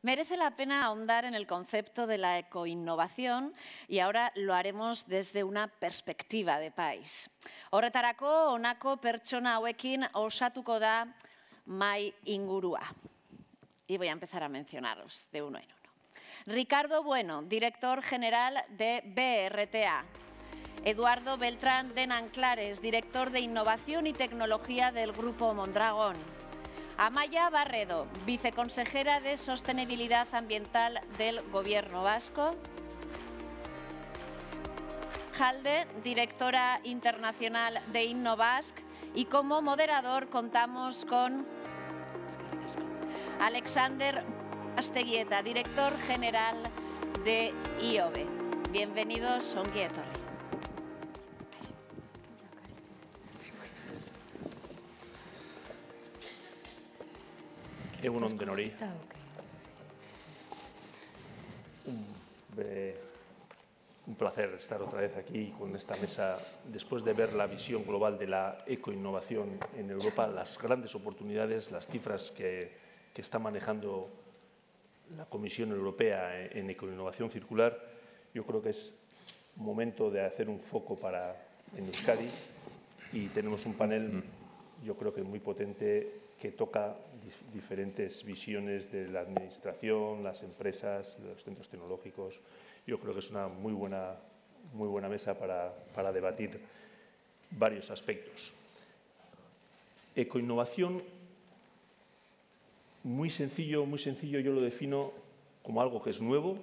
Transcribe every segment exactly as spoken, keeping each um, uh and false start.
Merece la pena ahondar en el concepto de la ecoinnovación y ahora lo haremos desde una perspectiva de país. Horretarako, honako pertsona hauekin osatuko da mai ingurua. Y voy a empezar a mencionarlos de uno en uno. Ricardo Bueno, director general de B R T A. Eduardo Beltrán de Nanclares, director de Innovación y Tecnología del Grupo Mondragón. Amaya Barredo, viceconsejera de Sostenibilidad Ambiental del Gobierno Vasco. Halde, directora internacional de Innovask. Y como moderador contamos con Alexander Asteguieta, director general de I O B E. Bienvenidos, ongi etorri. Egun on denori. Un placer estar otra vez aquí con esta mesa, después de ver la visión global de la ecoinnovación en Europa, las grandes oportunidades, las cifras que, que está manejando la Comisión Europea en ecoinnovación circular. Yo creo que es momento de hacer un foco para, en Euskadi, y tenemos un panel, yo creo que muy potente, que toca diferentes visiones de la administración, las empresas, los centros tecnológicos. Yo creo que es una muy buena, muy buena mesa para, para debatir varios aspectos. Ecoinnovación, muy sencillo, muy sencillo, yo lo defino como algo que es nuevo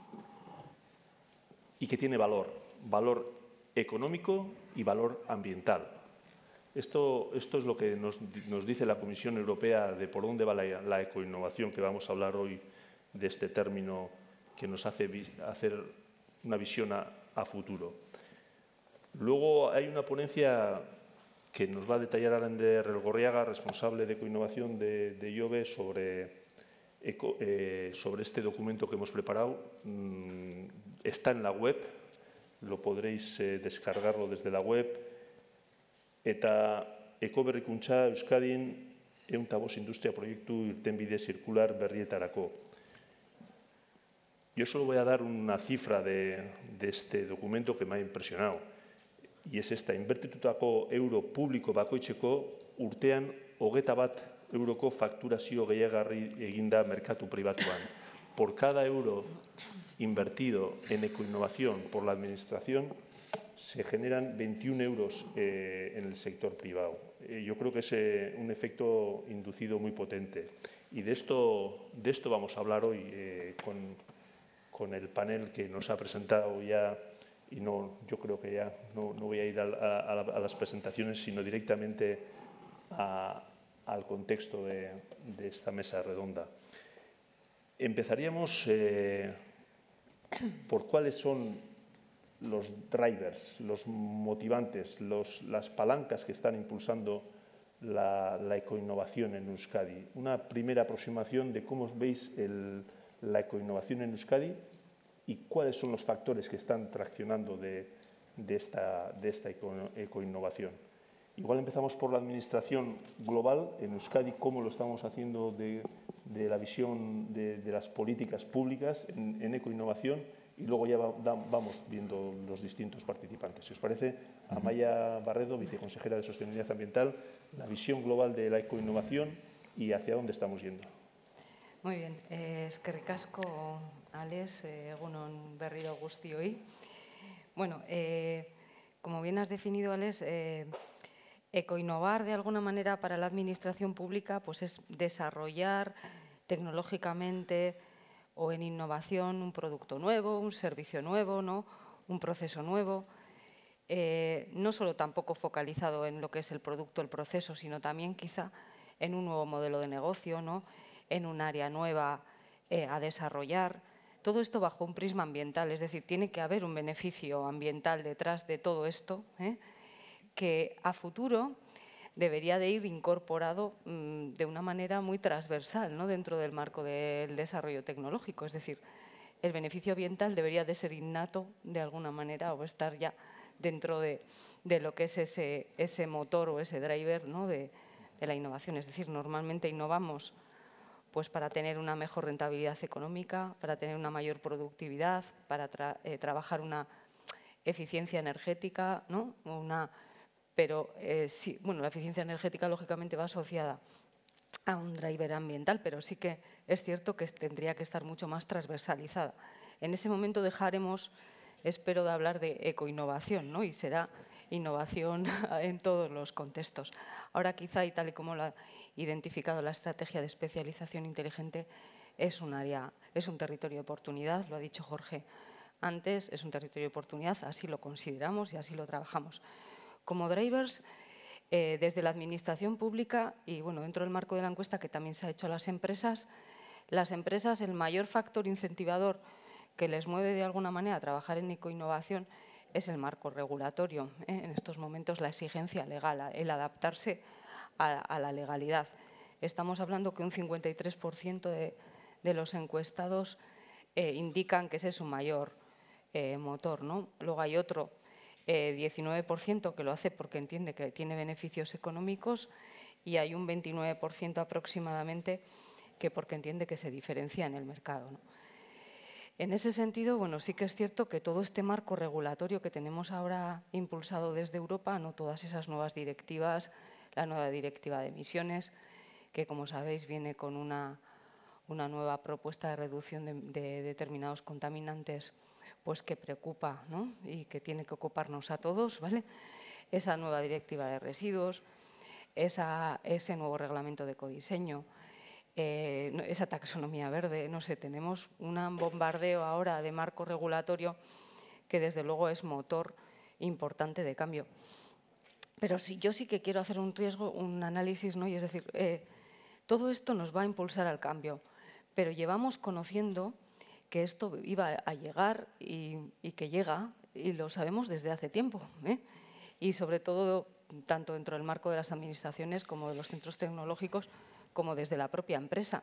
y que tiene valor, valor económico y valor ambiental. Esto, esto es lo que nos, nos dice la Comisión Europea de por dónde va la, la ecoinnovación, que vamos a hablar hoy de este término que nos hace vi, hacer una visión a, a futuro. Luego hay una ponencia que nos va a detallar Ander Elgorriaga, responsable de ecoinnovación de, de I O B E, sobre, eco, eh, sobre este documento que hemos preparado. Mm, está en la web, lo podréis eh, descargarlo desde la web. Eta ekoberrikuntza Euskadin ehun eta bost industria proiektu irtenbide zirkular berrietarako. Yo solo voy a dar una cifra de, de este documento que me ha impresionado. Y es esta, inbertitutako euro publiko bakoitzeko urtean hogeta bat euroko fakturazio gehiagarri eginda merkatu pribatuan. Por cada euro invertido en ecoinnovación por la administración, se generan veintiún euros eh, en el sector privado. Eh, yo creo que es eh, un efecto inducido muy potente. Y de esto, de esto vamos a hablar hoy eh, con, con el panel que nos ha presentado ya. Y no, yo creo que ya no, no voy a ir a, a, a las presentaciones, sino directamente a, al contexto de, de esta mesa redonda. Empezaríamos eh, por cuáles son los drivers, los motivantes, los, las palancas que están impulsando la, la ecoinnovación en Euskadi. Una primera aproximación de cómo veis el, la ecoinnovación en Euskadi y cuáles son los factores que están traccionando de, de esta, de esta eco, ecoinnovación. Igual empezamos por la administración global en Euskadi, cómo lo estamos haciendo de, de la visión de, de las políticas públicas en, en ecoinnovación. Y luego ya va, da, vamos viendo los distintos participantes. Si os parece, Amaya Barredo, viceconsejera de Sostenibilidad Ambiental, la visión global de la ecoinnovación y hacia dónde estamos yendo. Muy bien, eh, eskerrik asko, Alex, eh, egunon berriro guztioi. Bueno, eh, como bien has definido, Alex, eh, ecoinnovar de alguna manera para la administración pública pues es desarrollar tecnológicamente o en innovación un producto nuevo, un servicio nuevo, ¿no? Un proceso nuevo, eh, no solo tampoco focalizado en lo que es el producto, el proceso, sino también quizá en un nuevo modelo de negocio, ¿no? En un área nueva eh, a desarrollar. Todo esto bajo un prisma ambiental, es decir, tiene que haber un beneficio ambiental detrás de todo esto, ¿eh? Que a futuro debería de ir incorporado mmm, de una manera muy transversal, ¿no? Dentro del marco del desarrollo tecnológico. Es decir, el beneficio ambiental debería de ser innato de alguna manera o estar ya dentro de, de lo que es ese, ese motor o ese driver, ¿no? de, de la innovación. Es decir, normalmente innovamos pues para tener una mejor rentabilidad económica, para tener una mayor productividad, para tra eh, trabajar una eficiencia energética, ¿no? Una, pero eh, sí, bueno, la eficiencia energética lógicamente va asociada a un driver ambiental, pero sí que es cierto que tendría que estar mucho más transversalizada. En ese momento dejaremos, espero, de hablar de ecoinnovación, ¿no? Y será innovación en todos los contextos. Ahora quizá, y tal y como lo ha identificado la estrategia de especialización inteligente, es un área, es un territorio de oportunidad, lo ha dicho Jorge antes, es un territorio de oportunidad, así lo consideramos y así lo trabajamos. Como drivers, eh, desde la administración pública y bueno, dentro del marco de la encuesta que también se ha hecho a las empresas, las empresas, el mayor factor incentivador que les mueve de alguna manera a trabajar en ecoinnovación es el marco regulatorio. ¿eh? En estos momentos la exigencia legal, el adaptarse a, a la legalidad. Estamos hablando que un cincuenta y tres por ciento de, de los encuestados eh, indican que ese es su mayor eh, motor, ¿no? Luego hay otro eh, diecinueve por ciento que lo hace porque entiende que tiene beneficios económicos y hay un veintinueve por ciento aproximadamente que porque entiende que se diferencia en el mercado, ¿no? En ese sentido, bueno, sí que es cierto que todo este marco regulatorio que tenemos ahora impulsado desde Europa, no todas esas nuevas directivas, la nueva directiva de emisiones, que como sabéis viene con una, una nueva propuesta de reducción de, de determinados contaminantes, pues que preocupa, ¿no? Y que tiene que ocuparnos a todos, ¿vale? Esa nueva directiva de residuos, esa, ese nuevo reglamento de ecodiseño, Eh, esa taxonomía verde, no sé, tenemos un bombardeo ahora de marco regulatorio que desde luego es motor importante de cambio. Pero sí, yo sí que quiero hacer un riesgo, un análisis, ¿no? Y es decir, eh, todo esto nos va a impulsar al cambio, pero llevamos conociendo que esto iba a llegar y, y que llega, y lo sabemos desde hace tiempo, ¿eh? Y sobre todo, tanto dentro del marco de las administraciones como de los centros tecnológicos, como desde la propia empresa.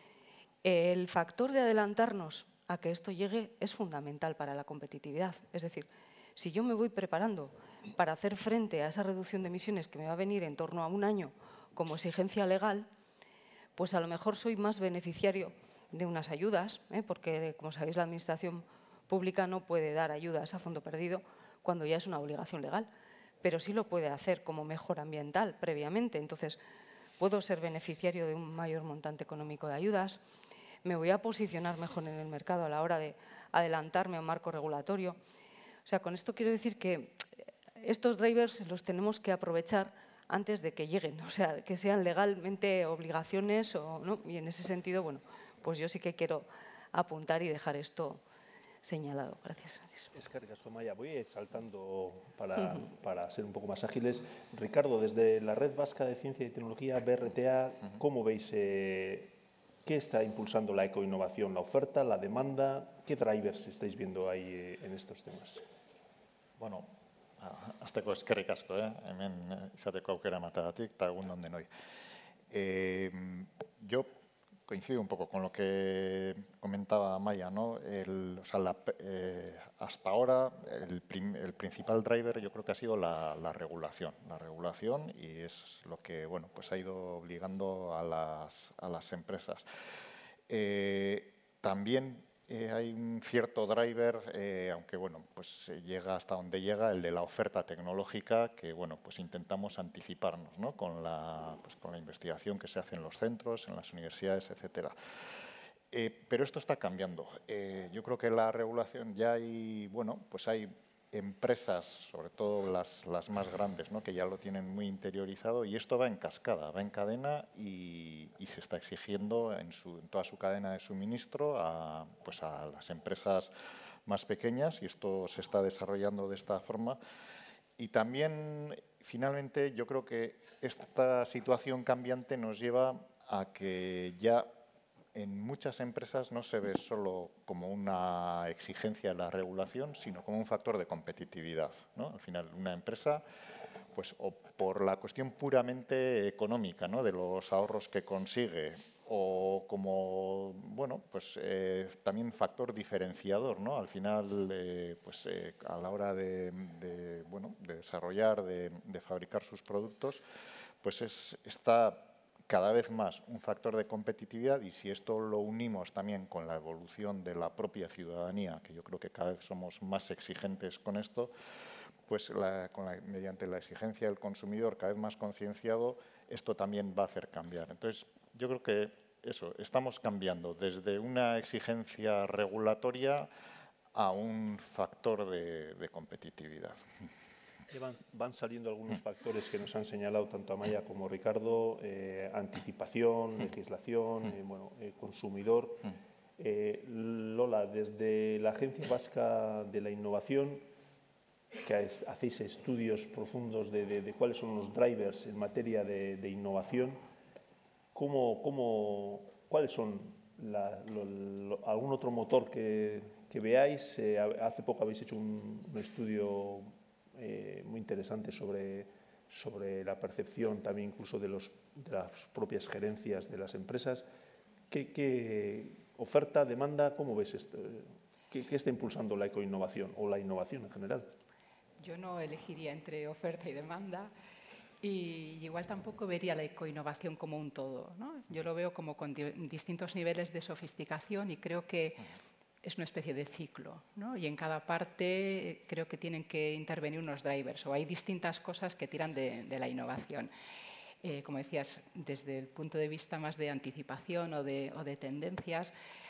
El factor de adelantarnos a que esto llegue es fundamental para la competitividad. Es decir, si yo me voy preparando para hacer frente a esa reducción de emisiones que me va a venir en torno a un año como exigencia legal, pues a lo mejor soy más beneficiario de unas ayudas, ¿eh? Porque, como sabéis, la administración pública no puede dar ayudas a fondo perdido cuando ya es una obligación legal, pero sí lo puede hacer como mejora ambiental previamente. Entonces, puedo ser beneficiario de un mayor montante económico de ayudas, me voy a posicionar mejor en el mercado a la hora de adelantarme a un marco regulatorio. O sea, con esto quiero decir que estos drivers los tenemos que aprovechar antes de que lleguen, o sea, que sean legalmente obligaciones o no. Y en ese sentido, bueno, pues yo sí que quiero apuntar y dejar esto señalado. Gracias. Es que ricasco, Maya. Voy a ir saltando para, uh-huh. para ser un poco más ágiles. Ricardo, desde la Red Vasca de Ciencia y Tecnología, B R T A, uh-huh. ¿cómo veis eh, qué está impulsando la ecoinnovación? ¿La oferta, la demanda? ¿Qué drivers estáis viendo ahí eh, en estos temas? Bueno, hasteko eskerrik asko, eh? hemen izateko aukera matagatik, eta egun on denoi. Eh, yo coincido un poco con lo que comentaba Maya, ¿no? El, o sea, la, eh, hasta ahora el, prim, el principal driver yo creo que ha sido la, la regulación, la regulación y es lo que bueno, pues ha ido obligando a las, a las empresas. Eh, también eh, hay un cierto driver, eh, aunque bueno, pues llega hasta donde llega, el de la oferta tecnológica, que bueno, pues intentamos anticiparnos, ¿no? con, la, pues, con la investigación que se hace en los centros, en las universidades, etcétera. Eh, pero esto está cambiando. Eh, yo creo que la regulación ya hay, bueno, pues hay empresas, sobre todo las, las más grandes, ¿no? que ya lo tienen muy interiorizado y esto va en cascada, va en cadena y, y se está exigiendo en, su, en toda su cadena de suministro a, pues a las empresas más pequeñas y esto se está desarrollando de esta forma. Y también, finalmente, yo creo que esta situación cambiante nos lleva a que ya en muchas empresas no se ve solo como una exigencia de la regulación, sino como un factor de competitividad, ¿no? Al final, una empresa, pues, o por la cuestión puramente económica, ¿no? de los ahorros que consigue, o como, bueno, pues eh, también factor diferenciador, ¿no? Al final, eh, pues eh, a la hora de, de, bueno, de desarrollar, de, de fabricar sus productos, pues es, está cada vez más un factor de competitividad, y si esto lo unimos también con la evolución de la propia ciudadanía, que yo creo que cada vez somos más exigentes con esto, pues la, con la, mediante la exigencia del consumidor cada vez más concienciado, esto también va a hacer cambiar. Entonces, yo creo que eso, estamos cambiando desde una exigencia regulatoria a un factor de, de competitividad. Van, van saliendo algunos factores que nos han señalado tanto Amaya como Ricardo, eh, anticipación, legislación, eh, bueno, eh, consumidor. Eh, Lola, desde la Agencia Vasca de la Innovación, que hacéis estudios profundos de, de, de cuáles son los drivers en materia de, de innovación, ¿cómo, cómo, ¿cuáles son la, lo, lo, algún otro motor que, que veáis? Eh, hace poco habéis hecho un, un estudio Eh, muy interesante sobre, sobre la percepción también incluso de, los, de las propias gerencias de las empresas. ¿Qué, qué oferta, demanda, cómo ves esto? ¿Qué, ¿Qué está impulsando la ecoinnovación o la innovación en general? Yo no elegiría entre oferta y demanda y igual tampoco vería la ecoinnovación como un todo, ¿no? Yo lo veo como con di distintos niveles de sofisticación y creo que es una especie de ciclo, ¿no? Y en cada parte creo que tienen que intervenir unos drivers o hay distintas cosas que tiran de, de la innovación. Eh, como decías, desde el punto de vista más de anticipación o de, o de tendencias,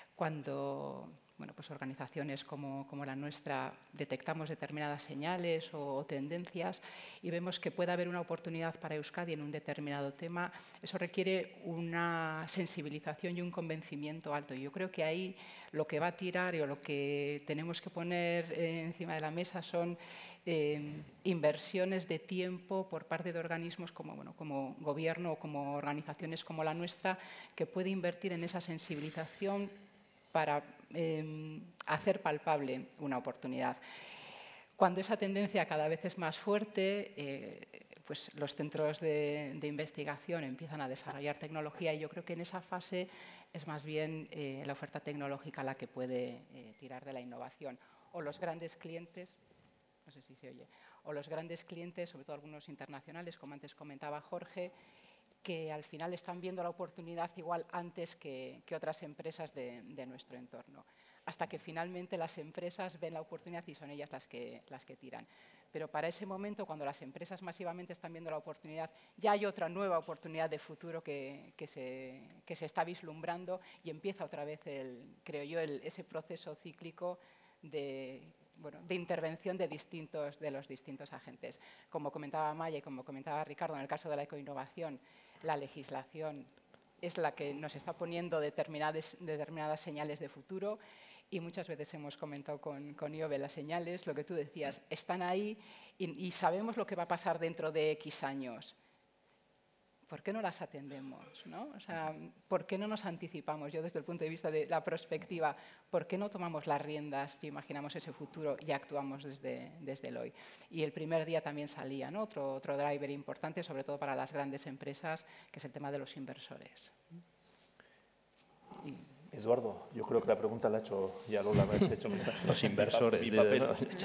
cuando bueno, pues organizaciones como, como la nuestra detectamos determinadas señales o, o tendencias y vemos que puede haber una oportunidad para Euskadi en un determinado tema, eso requiere una sensibilización y un convencimiento alto. Y yo creo que ahí lo que va a tirar y o lo que tenemos que poner eh, encima de la mesa son eh, inversiones de tiempo por parte de organismos como, bueno, como gobierno o como organizaciones como la nuestra, que puede invertir en esa sensibilización para eh, hacer palpable una oportunidad. Cuando esa tendencia cada vez es más fuerte, eh, pues los centros de, de investigación empiezan a desarrollar tecnología y yo creo que en esa fase es más bien eh, la oferta tecnológica la que puede eh, tirar de la innovación. O los grandes clientes, no sé si se oye, o los grandes clientes, sobre todo algunos internacionales, como antes comentaba Jorge, que al final están viendo la oportunidad igual antes que, que otras empresas de, de nuestro entorno, hasta que finalmente las empresas ven la oportunidad y son ellas las que, las que tiran. Pero para ese momento, cuando las empresas masivamente están viendo la oportunidad, ya hay otra nueva oportunidad de futuro que, que, se, que se está vislumbrando y empieza otra vez, el, creo yo, el, ese proceso cíclico de, bueno, de intervención de, distintos, de los distintos agentes. Como comentaba Maya y como comentaba Ricardo, en el caso de la ecoinnovación, la legislación es la que nos está poniendo determinadas, determinadas señales de futuro y muchas veces hemos comentado con, con Iove las señales, lo que tú decías, están ahí y, y sabemos lo que va a pasar dentro de X años. ¿Por qué no las atendemos, ¿no? O sea, ¿por qué no nos anticipamos? Yo desde el punto de vista de la prospectiva, ¿por qué no tomamos las riendas y imaginamos ese futuro y actuamos desde, desde el hoy? Y el primer día también salía, ¿no? otro, otro driver importante, sobre todo para las grandes empresas, que es el tema de los inversores. Y... Eduardo, yo creo que la pregunta la ha hecho ya Lola. Me ha hecho mi, los inversores. Mi papel.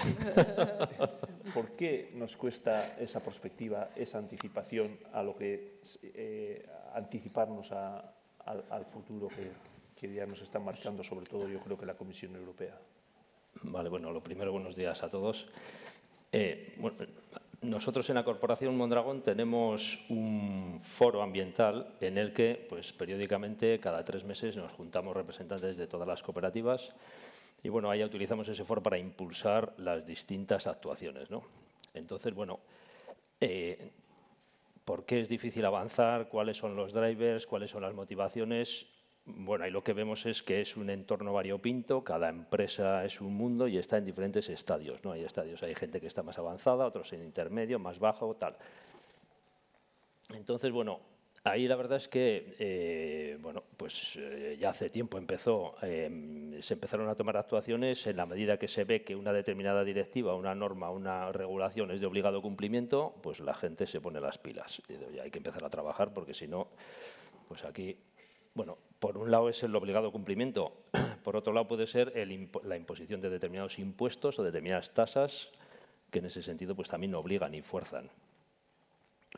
¿Por qué nos cuesta esa perspectiva, esa anticipación a lo que eh, anticiparnos a, a, al futuro que, que ya nos están marcando, sobre todo yo creo que la Comisión Europea? Vale, bueno, lo primero, buenos días a todos. Eh, bueno, nosotros en la Corporación Mondragón tenemos un foro ambiental en el que, pues, periódicamente, cada tres meses, nos juntamos representantes de todas las cooperativas y, bueno, ahí utilizamos ese foro para impulsar las distintas actuaciones, ¿no? Entonces, bueno, eh, ¿por qué es difícil avanzar? ¿Cuáles son los drivers? ¿Cuáles son las motivaciones? Bueno, ahí lo que vemos es que es un entorno variopinto, cada empresa es un mundo y está en diferentes estadios, ¿no? Hay estadios, hay gente que está más avanzada, otros en intermedio, más bajo, tal. Entonces, bueno, ahí la verdad es que, eh, bueno, pues eh, ya hace tiempo empezó, eh, se empezaron a tomar actuaciones en la medida que se ve que una determinada directiva, una norma, una regulación es de obligado cumplimiento, pues la gente se pone las pilas. Y hay que empezar a trabajar porque si no, pues aquí... Bueno, por un lado es el obligado cumplimiento, por otro lado puede ser el impo la imposición de determinados impuestos o determinadas tasas que en ese sentido pues también obligan y fuerzan.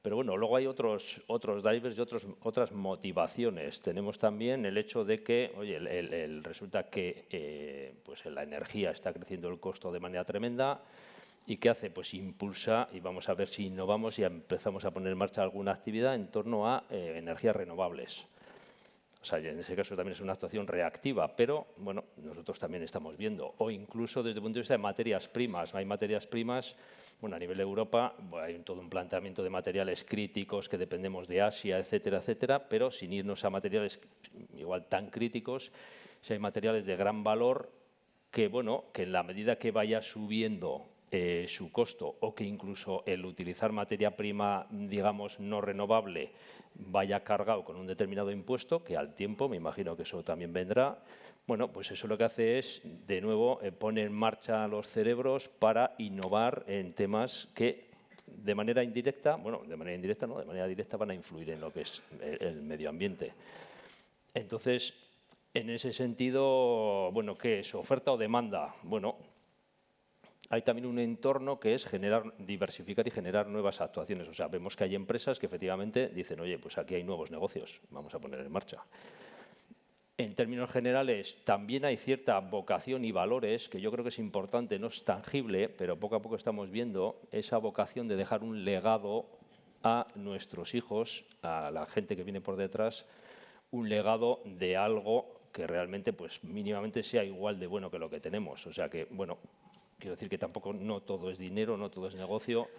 Pero bueno, luego hay otros, otros drivers y otros, otras motivaciones. Tenemos también el hecho de que, oye, el, el, el resulta que eh, pues la energía está creciendo el costo de manera tremenda. ¿Y qué hace? Pues impulsa, y vamos a ver si innovamos y empezamos a poner en marcha alguna actividad en torno a eh, energías renovables. O sea, en ese caso también es una actuación reactiva, pero bueno, nosotros también estamos viendo, o incluso desde el punto de vista de materias primas. Hay materias primas, bueno, a nivel de Europa bueno, hay todo un planteamiento de materiales críticos que dependemos de Asia, etcétera, etcétera, pero sin irnos a materiales igual tan críticos, si hay materiales de gran valor que, bueno, que en la medida que vaya subiendo eh, su costo o que incluso el utilizar materia prima, digamos, no renovable, vaya cargado con un determinado impuesto, que al tiempo, me imagino que eso también vendrá, bueno, pues eso lo que hace es, de nuevo, eh, pone en marcha los cerebros para innovar en temas que, de manera indirecta, bueno, de manera indirecta no, de manera directa van a influir en lo que es el, el medio ambiente. Entonces, en ese sentido, bueno, ¿qué es? ¿Oferta o demanda? Bueno, hay también un entorno que es generar, diversificar y generar nuevas actuaciones. O sea, vemos que hay empresas que efectivamente dicen, oye, pues aquí hay nuevos negocios, vamos a poner en marcha. En términos generales, también hay cierta vocación y valores, que yo creo que es importante, no es tangible, pero poco a poco estamos viendo esa vocación de dejar un legado a nuestros hijos, a la gente que viene por detrás, un legado de algo que realmente, pues mínimamente sea igual de bueno que lo que tenemos. O sea que, bueno, quiero decir que tampoco no todo es dinero, no todo es negocio,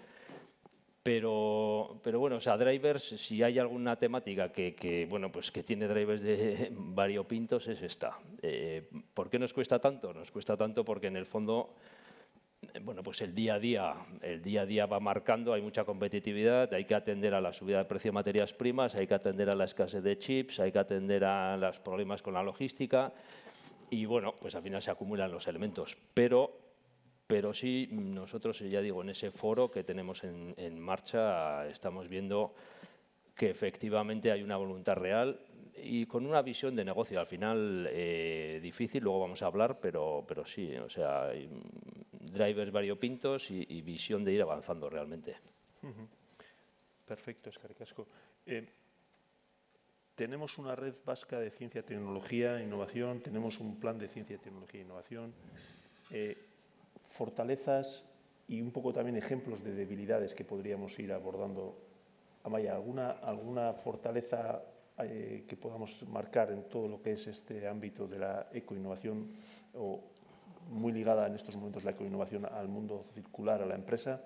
pero, pero bueno, o sea, drivers, si hay alguna temática que, que, bueno, pues que tiene drivers de variopintos es esta. Eh, ¿Por qué nos cuesta tanto? Nos cuesta tanto porque en el fondo, bueno, pues el día a día, el día a día va marcando, hay mucha competitividad, hay que atender a la subida de precio de materias primas, hay que atender a la escasez de chips, hay que atender a los problemas con la logística y bueno, pues al final se acumulan los elementos. Pero, pero sí, nosotros, ya digo, en ese foro que tenemos en, en marcha estamos viendo que efectivamente hay una voluntad real y con una visión de negocio. Al final, eh, difícil, luego vamos a hablar, pero, pero sí, o sea, hay drivers variopintos y, y visión de ir avanzando realmente. Uh-huh. Perfecto, eskerrik asko. Eh, tenemos una red vasca de ciencia, tecnología e innovación, tenemos un plan de ciencia, tecnología e innovación, eh, fortalezas y un poco también ejemplos de debilidades que podríamos ir abordando. Amaya, ¿alguna, alguna fortaleza eh, que podamos marcar en todo lo que es este ámbito de la ecoinnovación o muy ligada en estos momentos la ecoinnovación al mundo circular, a la empresa?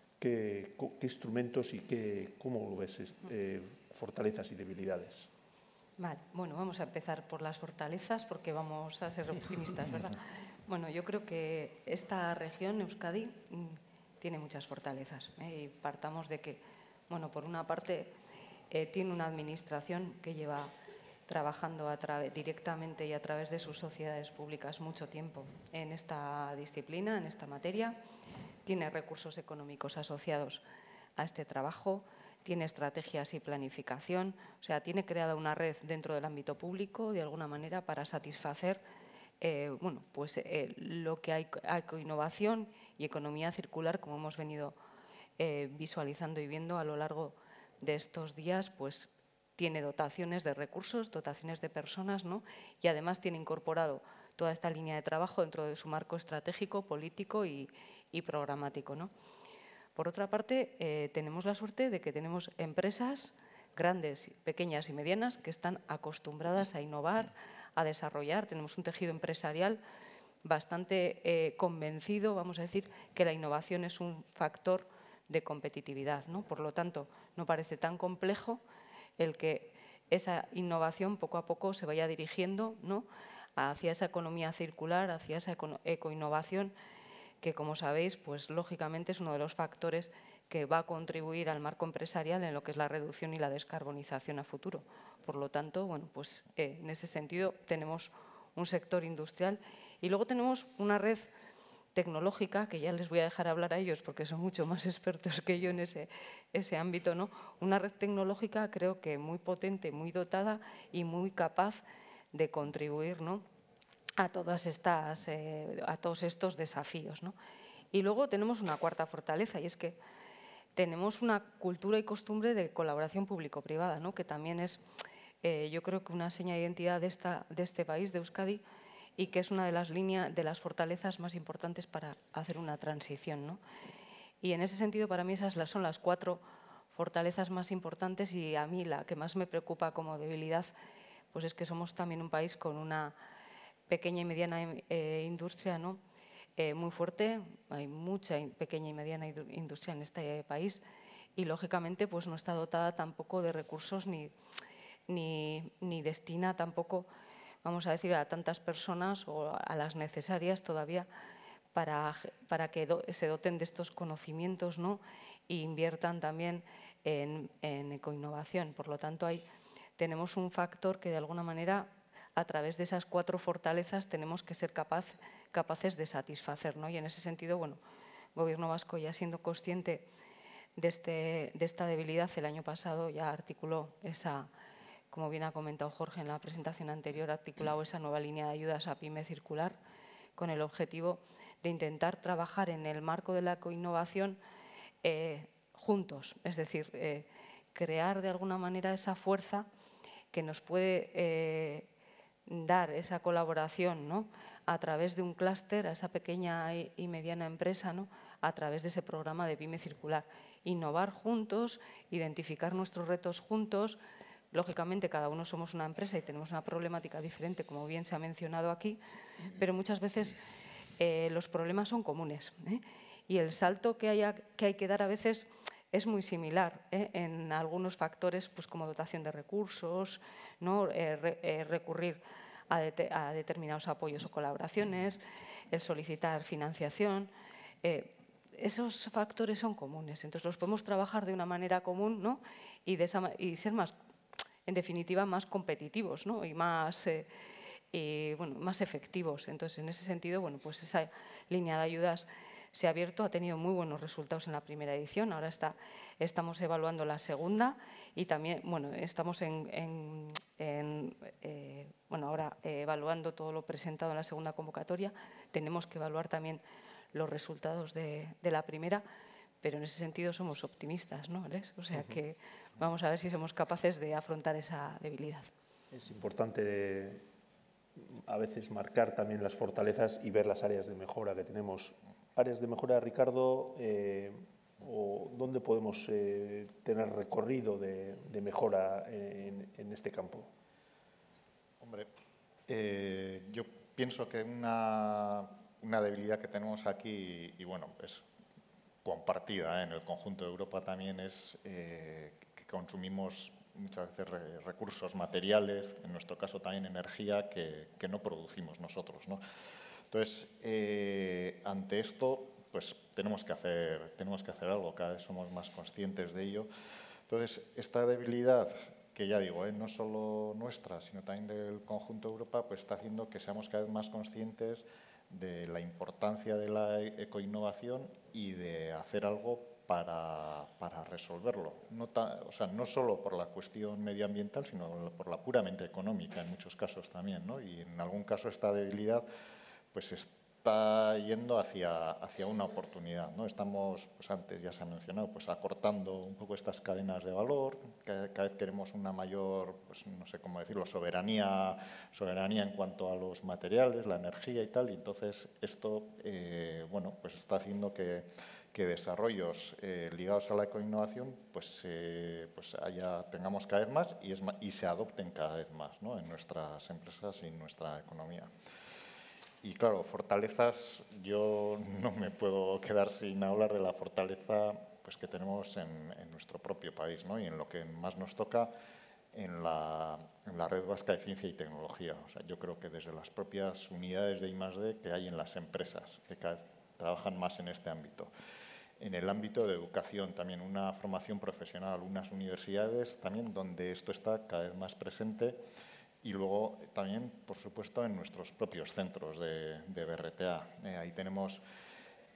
¿Qué, qué instrumentos y qué, cómo lo ves, eh, fortalezas y debilidades? Vale, bueno, vamos a empezar por las fortalezas porque vamos a ser optimistas, ¿verdad? Bueno, yo creo que esta región, Euskadi, tiene muchas fortalezas, ¿eh? Y partamos de que, bueno, por una parte, eh, tiene una administración que lleva trabajando a directamente y a través de sus sociedades públicas mucho tiempo en esta disciplina, en esta materia, tiene recursos económicos asociados a este trabajo, tiene estrategias y planificación, o sea, tiene creada una red dentro del ámbito público, de alguna manera, para satisfacer Eh, bueno, pues, eh, lo que hay ecoinnovación y economía circular, como hemos venido eh, visualizando y viendo a lo largo de estos días, pues tiene dotaciones de recursos, dotaciones de personas, ¿no? Y además tiene incorporado toda esta línea de trabajo dentro de su marco estratégico, político y, y programático, ¿no? Por otra parte, eh, tenemos la suerte de que tenemos empresas grandes, pequeñas y medianas que están acostumbradas a innovar, a desarrollar. Tenemos un tejido empresarial bastante eh, convencido, vamos a decir, que la innovación es un factor de competitividad, ¿no? Por lo tanto, no parece tan complejo el que esa innovación poco a poco se vaya dirigiendo, ¿no?, hacia esa economía circular, hacia esa ecoinnovación que, como sabéis, pues lógicamente es uno de los factores que va a contribuir al marco empresarial en lo que es la reducción y la descarbonización a futuro. Por lo tanto, bueno, pues eh, en ese sentido tenemos un sector industrial y luego tenemos una red tecnológica, que ya les voy a dejar hablar a ellos porque son mucho más expertos que yo en ese, ese ámbito, ¿no? Una red tecnológica creo que muy potente, muy dotada y muy capaz de contribuir, ¿no?, a, todas estas, eh, a todos estos desafíos, ¿no? Y luego tenemos una cuarta fortaleza y es que tenemos una cultura y costumbre de colaboración público-privada, ¿no? Que también es, eh, yo creo que una seña de identidad de, esta, de este país, de Euskadi, y que es una de las líneas, de las fortalezas más importantes para hacer una transición, ¿no? Y en ese sentido, para mí, esas son las cuatro fortalezas más importantes, y a mí la que más me preocupa como debilidad, pues es que somos también un país con una pequeña y mediana eh, industria, ¿no? Eh, muy fuerte, hay mucha pequeña y mediana industria en este país, y lógicamente pues no está dotada tampoco de recursos ni, ni, ni destina tampoco, vamos a decir, a tantas personas o a las necesarias todavía para, para que do, se doten de estos conocimientos, ¿no? E inviertan también en, en ecoinnovación. Por lo tanto, hay, tenemos un factor que de alguna manera, a través de esas cuatro fortalezas, tenemos que ser capaz, capaces de satisfacer, ¿no? Y en ese sentido, bueno, el Gobierno vasco, ya siendo consciente de, este, de esta debilidad, el año pasado ya articuló esa, como bien ha comentado Jorge en la presentación anterior, ha articulado esa nueva línea de ayudas a PYME circular, con el objetivo de intentar trabajar en el marco de la coinnovación eh, juntos, es decir, eh, crear de alguna manera esa fuerza que nos puede eh, dar esa colaboración, ¿no? A través de un clúster, a esa pequeña y mediana empresa, ¿no? A través de ese programa de PYME circular. Innovar juntos, identificar nuestros retos juntos. Lógicamente, cada uno somos una empresa y tenemos una problemática diferente, como bien se ha mencionado aquí, pero muchas veces eh, los problemas son comunes, ¿eh? Y el salto que, haya, que hay que dar a veces es muy similar, ¿eh? En algunos factores, pues como dotación de recursos, ¿no? eh, re, eh, recurrir a, de, a determinados apoyos o colaboraciones, el solicitar financiación. Eh, esos factores son comunes, entonces los podemos trabajar de una manera común, ¿no? y, de esa, y ser más, en definitiva, más competitivos, ¿no? y más, eh, y, bueno, más efectivos. Entonces, en ese sentido, bueno, pues esa línea de ayudas se ha abierto, ha tenido muy buenos resultados en la primera edición, ahora está, estamos evaluando la segunda y también, bueno, estamos en, en, en eh, bueno, ahora eh, evaluando todo lo presentado en la segunda convocatoria. Tenemos que evaluar también los resultados de, de la primera, pero en ese sentido somos optimistas, ¿no, Alex? O sea que vamos a ver si somos capaces de afrontar esa debilidad. Es importante a veces marcar también las fortalezas y ver las áreas de mejora que tenemos. Áreas de mejora, Ricardo, eh, o dónde podemos eh, tener recorrido de, de mejora en, en este campo. Hombre, eh, yo pienso que una, una debilidad que tenemos aquí, y, y bueno, es compartida ¿eh? en el conjunto de Europa también, es eh, que consumimos muchas veces re, recursos materiales, en nuestro caso también energía, que, que no producimos nosotros, ¿no? Entonces, eh, ante esto, pues tenemos que, hacer, tenemos que hacer algo, cada vez somos más conscientes de ello. Entonces, esta debilidad, que ya digo, ¿eh? no solo nuestra, sino también del conjunto de Europa, pues está haciendo que seamos cada vez más conscientes de la importancia de la ecoinnovación y de hacer algo para, para resolverlo. No, ta, o sea, no solo por la cuestión medioambiental, sino por la puramente económica en muchos casos también, ¿no? Y en algún caso esta debilidad pues está yendo hacia, hacia una oportunidad, ¿no? Estamos, pues antes ya se ha mencionado, pues acortando un poco estas cadenas de valor, cada, cada vez queremos una mayor, pues no sé cómo decirlo, soberanía, soberanía en cuanto a los materiales, la energía y tal, y entonces esto, eh, bueno, pues está haciendo que, que desarrollos eh, ligados a la ecoinnovación pues, eh, pues haya, tengamos cada vez más y, es, y se adopten cada vez más, ¿no? En nuestras empresas y en nuestra economía. Y claro, fortalezas, yo no me puedo quedar sin hablar de la fortaleza pues, que tenemos en, en nuestro propio país, ¿no? Y en lo que más nos toca en la, en la Red Vasca de Ciencia y Tecnología. O sea, yo creo que desde las propias unidades de I más D que hay en las empresas, que cada vez trabajan más en este ámbito. En el ámbito de educación también, una formación profesional, unas universidades también donde esto está cada vez más presente. Y luego también, por supuesto, en nuestros propios centros de, de B R T A. Eh, ahí tenemos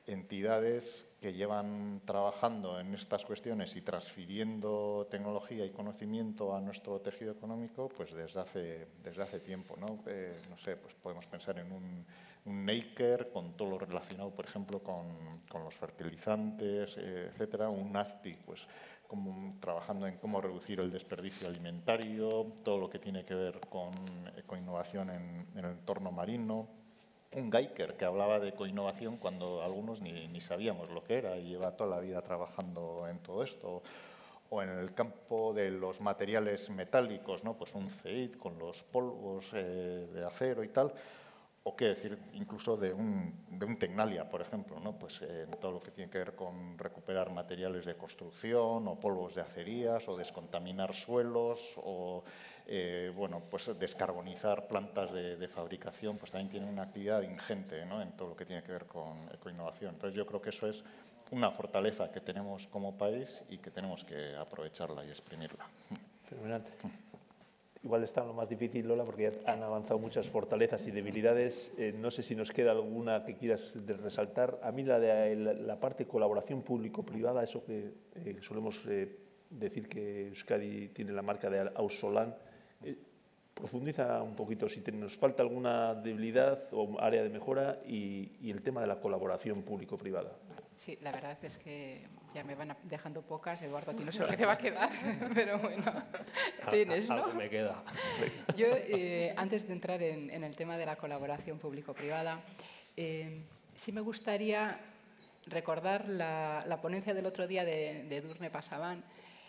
entidades que llevan trabajando en estas cuestiones y transfiriendo tecnología y conocimiento a nuestro tejido económico pues desde hace, desde hace tiempo, ¿no? Eh, no sé, pues podemos pensar en un, un Neiker con todo lo relacionado, por ejemplo, con, con los fertilizantes, eh, etcétera, un ASTI, pues como, trabajando en cómo reducir el desperdicio alimentario, todo lo que tiene que ver con ecoinnovación en, en el entorno marino. Un Geiker que hablaba de ecoinnovación cuando algunos ni, ni sabíamos lo que era y lleva toda la vida trabajando en todo esto. O en el campo de los materiales metálicos, ¿no? Pues un C E I T con los polvos eh, de acero y tal. O qué decir incluso de un, de un Tecnalia, por ejemplo, ¿no? Pues en todo lo que tiene que ver con recuperar materiales de construcción o polvos de acerías o descontaminar suelos o eh, bueno, pues descarbonizar plantas de, de fabricación, pues también tiene una actividad ingente, ¿no? En todo lo que tiene que ver con ecoinnovación. Entonces yo creo que eso es una fortaleza que tenemos como país y que tenemos que aprovecharla y exprimirla. Fenomenal. Igual está lo más difícil, Lola, porque ya han avanzado muchas fortalezas y debilidades. Eh, no sé si nos queda alguna que quieras resaltar. A mí la de la, la parte colaboración público-privada, eso que eh, solemos eh, decir que Euskadi tiene la marca de Auzolan, eh, profundiza un poquito si te, nos falta alguna debilidad o área de mejora y, y el tema de la colaboración público-privada. Sí, la verdad es que ya me van dejando pocas. Eduardo, a ti no sé lo que te va a quedar, pero bueno, tienes, ¿no? Algo me queda. Yo, eh, antes de entrar en, en el tema de la colaboración público-privada, eh, sí me gustaría recordar la, la ponencia del otro día de, de Edurne Pasaban.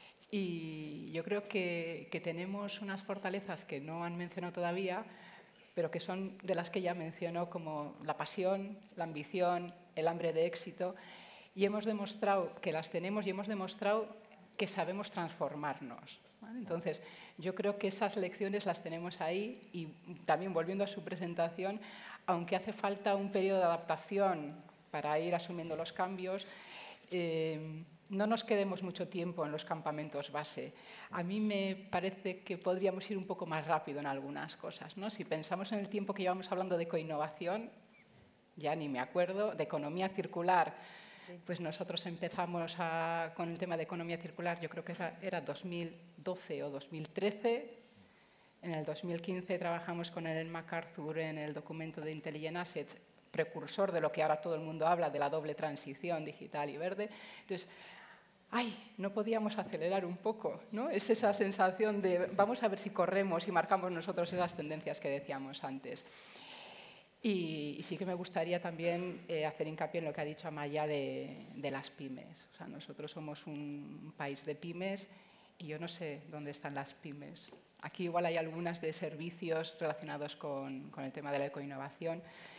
Y yo creo que, que tenemos unas fortalezas que no han mencionado todavía, pero que son de las que ya mencionó, como la pasión, la ambición, el hambre de éxito, y hemos demostrado que las tenemos y hemos demostrado que sabemos transformarnos, ¿vale? Entonces, yo creo que esas lecciones las tenemos ahí y también volviendo a su presentación, aunque hace falta un periodo de adaptación para ir asumiendo los cambios, eh, no nos quedemos mucho tiempo en los campamentos base. A mí me parece que podríamos ir un poco más rápido en algunas cosas, ¿no? Si pensamos en el tiempo que llevamos hablando de coinnovación, ya ni me acuerdo, de economía circular, pues nosotros empezamos a, con el tema de economía circular, yo creo que era, era dos mil doce o dos mil trece. En el dos mil quince trabajamos con Ellen MacArthur en el documento de Intelligent Assets, precursor de lo que ahora todo el mundo habla, de la doble transición digital y verde. Entonces, ¡ay! No podíamos acelerar un poco, ¿no? Es esa sensación de vamos a ver si corremos y marcamos nosotros esas tendencias que decíamos antes. Y, y sí que me gustaría también eh, hacer hincapié en lo que ha dicho Amaya de, de las pymes. O sea, nosotros somos un país de pymes y yo no sé dónde están las pymes. Aquí igual hay algunas de servicios relacionados con, con el tema de la ecoinnovación,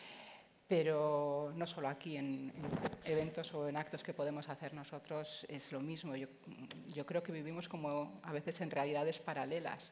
pero no solo aquí, en, en eventos o en actos que podemos hacer nosotros es lo mismo. Yo, yo creo que vivimos como a veces en realidades paralelas.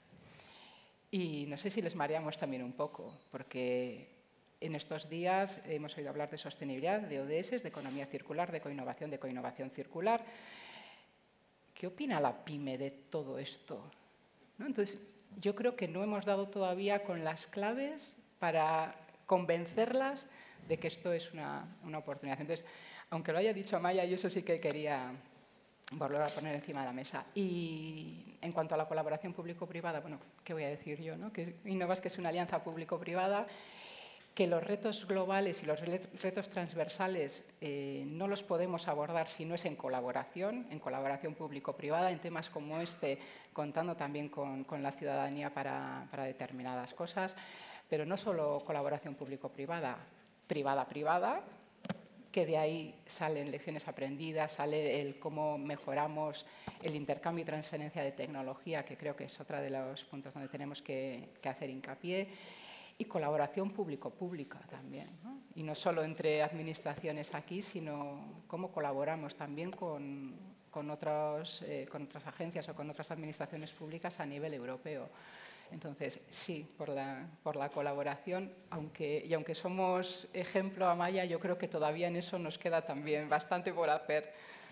Y no sé si les mareamos también un poco, porque en estos días hemos oído hablar de sostenibilidad, de O D S, de economía circular, de coinnovación, de coinnovación circular. ¿Qué opina la pyme de todo esto? ¿No? Entonces, yo creo que no hemos dado todavía con las claves para convencerlas de que esto es una, una oportunidad. Entonces, aunque lo haya dicho Amaya, yo eso sí que quería volver a poner encima de la mesa. Y en cuanto a la colaboración público-privada, bueno, ¿qué voy a decir yo? ¿no? Que Innovas, que es una alianza público-privada, que los retos globales y los retos transversales eh, no los podemos abordar si no es en colaboración, en colaboración público-privada, en temas como este, contando también con, con la ciudadanía para, para determinadas cosas, pero no solo colaboración público-privada, privada-privada, que de ahí salen lecciones aprendidas, sale el cómo mejoramos el intercambio y transferencia de tecnología, que creo que es otro de los puntos donde tenemos que, que hacer hincapié, y colaboración público-pública también, ¿no? Y no solo entre administraciones aquí, sino cómo colaboramos también con, con, otros, eh, con otras agencias o con otras administraciones públicas a nivel europeo. Entonces, sí, por la, por la colaboración, aunque, y aunque somos ejemplo Amaya, yo creo que todavía en eso nos queda también bastante por hacer.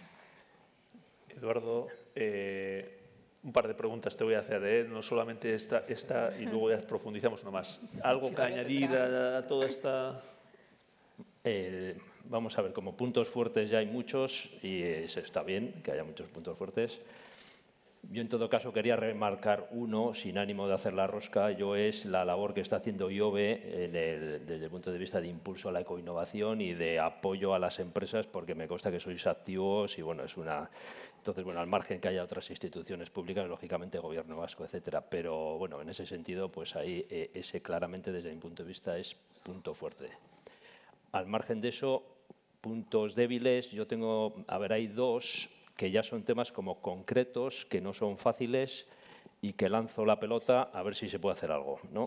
Eduardo, eh, un par de preguntas te voy a hacer, ¿eh? No solamente esta, esta y luego ya profundizamos una más. ¿Algo Sí, que añadir a, a toda esta...? Eh, vamos a ver, como puntos fuertes ya hay muchos y eso está bien, que haya muchos puntos fuertes. Yo, en todo caso, quería remarcar uno, sin ánimo de hacer la rosca, yo es la labor que está haciendo IOBE en el, desde el punto de vista de impulso a la ecoinnovación y de apoyo a las empresas, porque me consta que sois activos y, bueno, es una... Entonces, bueno, al margen que haya otras instituciones públicas, lógicamente, Gobierno vasco, etcétera. Pero, bueno, en ese sentido, pues ahí eh, ese claramente, desde mi punto de vista, es punto fuerte. Al margen de eso, puntos débiles, yo tengo... A ver, hay dos... que ya son temas como concretos, que no son fáciles y que lanzo la pelota a ver si se puede hacer algo, ¿no?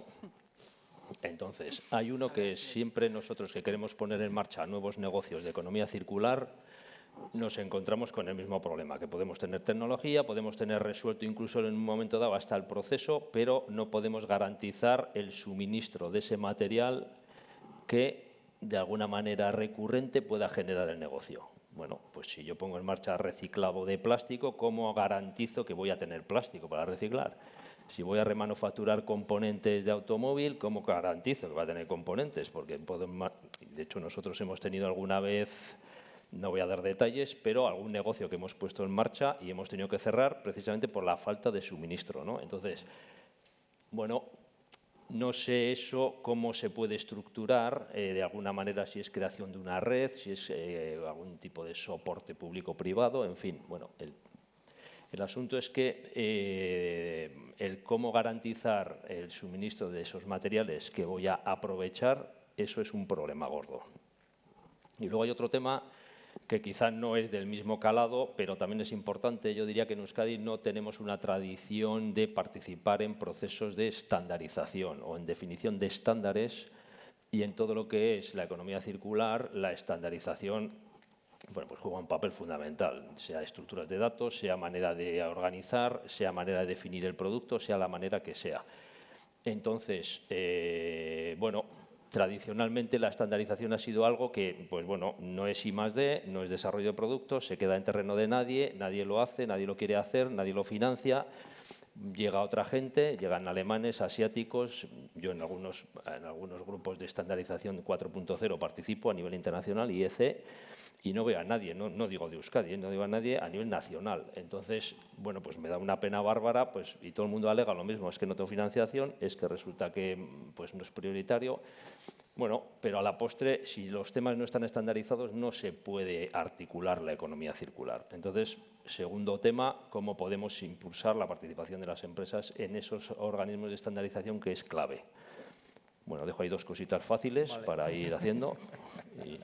Entonces, hay uno que siempre nosotros que queremos poner en marcha nuevos negocios de economía circular, nos encontramos con el mismo problema, que podemos tener tecnología, podemos tener resuelto incluso en un momento dado hasta el proceso, pero no podemos garantizar el suministro de ese material que de alguna manera recurrente pueda generar el negocio. Bueno, pues si yo pongo en marcha reciclado de plástico, ¿cómo garantizo que voy a tener plástico para reciclar? Si voy a remanufacturar componentes de automóvil, ¿cómo garantizo que va a tener componentes? Porque puedo, de hecho, nosotros hemos tenido alguna vez, no voy a dar detalles, pero algún negocio que hemos puesto en marcha y hemos tenido que cerrar precisamente por la falta de suministro, ¿no? Entonces, bueno, no sé eso cómo se puede estructurar, eh, de alguna manera, si es creación de una red, si es eh, algún tipo de soporte público-privado, en fin. Bueno, el, el asunto es que eh, el cómo garantizar el suministro de esos materiales que voy a aprovechar, eso es un problema gordo. Y luego hay otro tema que quizá no es del mismo calado, pero también es importante. Yo diría que en Euskadi no tenemos una tradición de participar en procesos de estandarización o en definición de estándares, y en todo lo que es la economía circular, la estandarización, bueno, pues juega un papel fundamental, sea estructuras de datos, sea manera de organizar, sea manera de definir el producto, sea la manera que sea. Entonces, eh, bueno, tradicionalmente la estandarización ha sido algo que, pues bueno, no es I más D, no es desarrollo de productos, se queda en terreno de nadie, nadie lo hace, nadie lo quiere hacer, nadie lo financia, llega otra gente, llegan alemanes, asiáticos, yo en algunos, en algunos grupos de estandarización cuatro punto cero participo a nivel internacional, I E C, y no veo a nadie, no, no digo de Euskadi, no digo a nadie a nivel nacional. Entonces, bueno, pues me da una pena bárbara, pues, y todo el mundo alega lo mismo, es que no tengo financiación, es que resulta que pues, no es prioritario. Bueno, pero a la postre, si los temas no están estandarizados, no se puede articular la economía circular. Entonces, segundo tema, cómo podemos impulsar la participación de las empresas en esos organismos de estandarización, que es clave. Bueno, dejo ahí dos cositas fáciles vale. para ir haciendo. Y...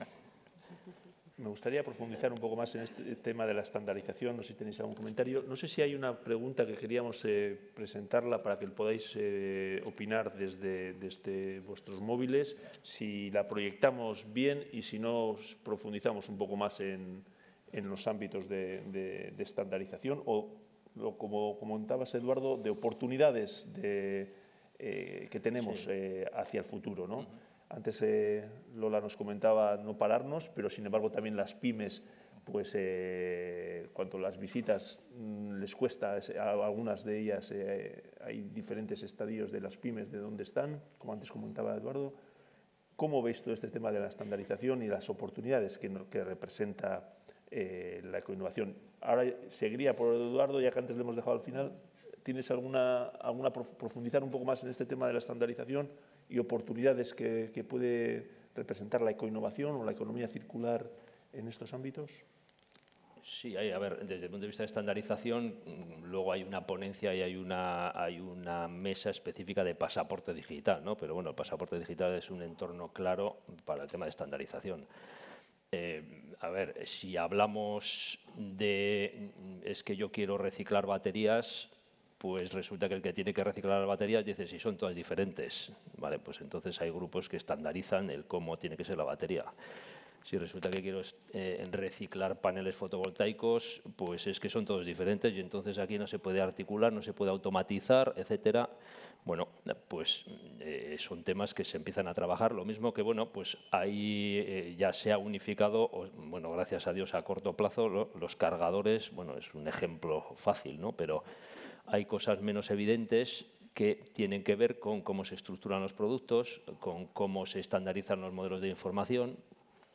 Me gustaría profundizar un poco más en este tema de la estandarización, no sé si tenéis algún comentario. No sé si hay una pregunta que queríamos eh, presentarla para que podáis eh, opinar desde, desde vuestros móviles, si la proyectamos bien y si no profundizamos un poco más en, en los ámbitos de, de, de estandarización o, o, como comentabas, Eduardo, de oportunidades de, eh, que tenemos sí. eh, hacia el futuro, ¿no? Uh-huh. Antes eh, Lola nos comentaba no pararnos, pero sin embargo también las pymes, pues eh, cuando las visitas mmm, les cuesta, a algunas de ellas eh, hay diferentes estadios de las pymes de dónde están, como antes comentaba Eduardo. ¿Cómo veis todo este tema de la estandarización y las oportunidades que, que representa eh, la ecoinnovación? Ahora seguiría por Eduardo, ya que antes le hemos dejado al final. ¿Tienes alguna, alguna profundizar un poco más en este tema de la estandarización y oportunidades que, que puede representar la ecoinnovación o la economía circular en estos ámbitos? Sí, hay, a ver, desde el punto de vista de estandarización, luego hay una ponencia y hay una, hay una mesa específica de pasaporte digital, ¿no? Pero bueno, el pasaporte digital es un entorno claro para el tema de estandarización. Eh, a ver, si hablamos de, es que yo quiero reciclar baterías, pues resulta que el que tiene que reciclar las baterías dice si son todas diferentes, vale, pues entonces hay grupos que estandarizan el cómo tiene que ser la batería. Si resulta que quiero eh, reciclar paneles fotovoltaicos, pues es que son todos diferentes y entonces aquí no se puede articular, no se puede automatizar, etcétera. Bueno, pues eh, son temas que se empiezan a trabajar. Lo mismo que, bueno, pues ahí eh, ya se ha unificado, o, bueno, gracias a Dios a corto plazo, lo, los cargadores, bueno, es un ejemplo fácil, ¿no? Pero hay cosas menos evidentes que tienen que ver con cómo se estructuran los productos, con cómo se estandarizan los modelos de información.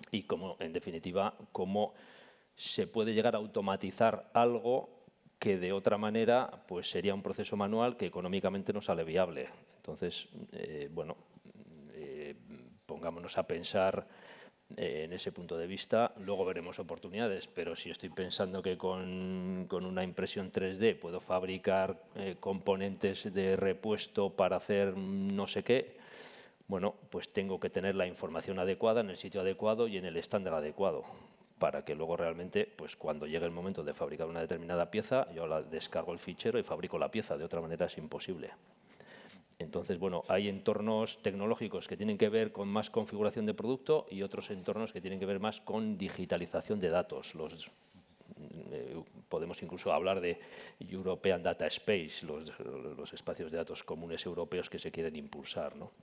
y cómo, en definitiva, cómo se puede llegar a automatizar algo que de otra manera pues sería un proceso manual que económicamente no sale viable. Entonces, eh, bueno, eh, pongámonos a pensar eh, en ese punto de vista, luego veremos oportunidades, pero si estoy pensando que con, con una impresión tres D puedo fabricar eh, componentes de repuesto para hacer no sé qué, bueno, pues tengo que tener la información adecuada en el sitio adecuado y en el estándar adecuado, para que luego realmente, pues cuando llegue el momento de fabricar una determinada pieza, yo la descargo el fichero y fabrico la pieza, de otra manera es imposible. Entonces, bueno, hay entornos tecnológicos que tienen que ver con más configuración de producto y otros entornos que tienen que ver más con digitalización de datos. Los, eh, podemos incluso hablar de European Data Space, los, los espacios de datos comunes europeos que se quieren impulsar, ¿no?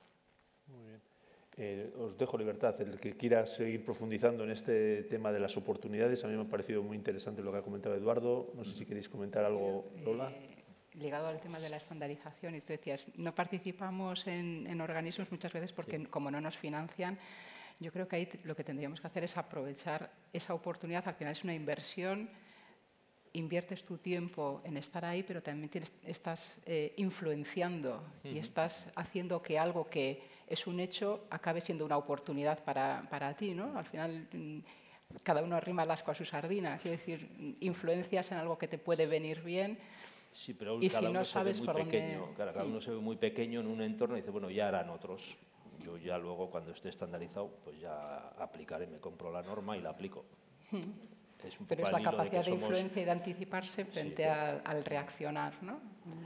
Eh, os dejo libertad. El que quiera seguir profundizando en este tema de las oportunidades, a mí me ha parecido muy interesante lo que ha comentado Eduardo. No sé si queréis comentar algo, Lola. Eh, ligado al tema de la estandarización, y tú decías, no participamos en, en organismos muchas veces porque sí. como no nos financian, yo creo que ahí lo que tendríamos que hacer es aprovechar esa oportunidad. Al final es una inversión, inviertes tu tiempo en estar ahí, pero también tienes, estás eh, influenciando uh-huh. y estás haciendo que algo que es un hecho acabe siendo una oportunidad para, para ti, ¿no? Al final, cada uno arrima el asco a su sardina. Quiero decir, influencias en algo que te puede venir bien. Sí, pero y cada si uno no se sabes ve muy por pequeño. dónde... Claro, cada uno se ve muy pequeño en un entorno y dice, bueno, ya harán otros. Yo ya luego, cuando esté estandarizado, pues ya aplicaré, me compro la norma y la aplico. Hmm. Es un pero poco es la hilo capacidad de, de, somos... de influencia y de anticiparse frente sí, al, al reaccionar, ¿no?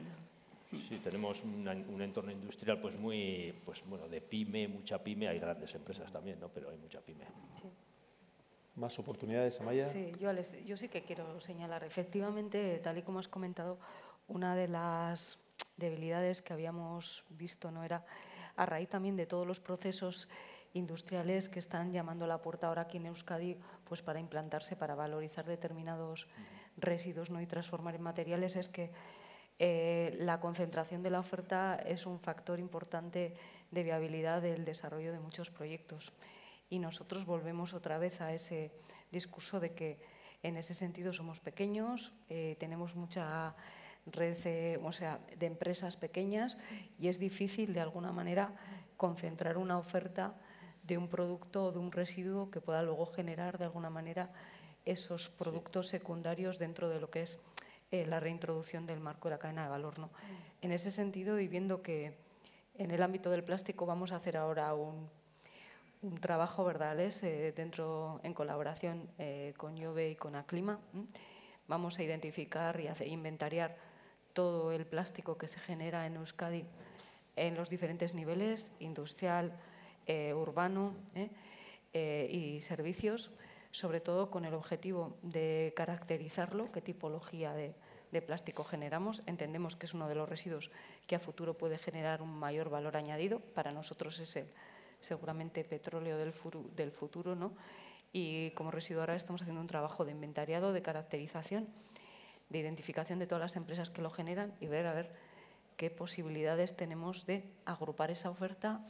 Sí, tenemos una, un entorno industrial pues muy, pues bueno, de pyme, mucha pyme, hay grandes empresas también, ¿no? Pero hay mucha pyme. Sí. ¿Más oportunidades, Amaya? Sí, yo, Alex, yo sí que quiero señalar, efectivamente, tal y como has comentado, una de las debilidades que habíamos visto no era a raíz también de todos los procesos industriales que están llamando a la puerta ahora aquí en Euskadi pues para implantarse, para valorizar determinados residuos, ¿no? y transformar en materiales, es que eh, la concentración de la oferta es un factor importante de viabilidad del desarrollo de muchos proyectos. Y nosotros volvemos otra vez a ese discurso de que en ese sentido somos pequeños, eh, tenemos mucha red eh, o sea, de empresas pequeñas y es difícil de alguna manera concentrar una oferta de un producto o de un residuo que pueda luego generar de alguna manera esos productos secundarios dentro de lo que es eh, la reintroducción del marco de la cadena de valor, ¿no? En ese sentido, y viendo que en el ámbito del plástico vamos a hacer ahora un, un trabajo, ¿verdad, Alex? Eh, dentro, en colaboración eh, con IOBE y con Aclima, ¿eh? vamos a identificar y hacer, inventariar todo el plástico que se genera en Euskadi en los diferentes niveles, industrial, eh, urbano eh, eh, y servicios, sobre todo con el objetivo de caracterizarlo, qué tipología de, de plástico generamos. Entendemos que es uno de los residuos que a futuro puede generar un mayor valor añadido. Para nosotros es el, seguramente, petróleo del, furu, del futuro, ¿no? Y como residuo ahora estamos haciendo un trabajo de inventariado, de caracterización, de identificación de todas las empresas que lo generan y ver a ver qué posibilidades tenemos de agrupar esa oferta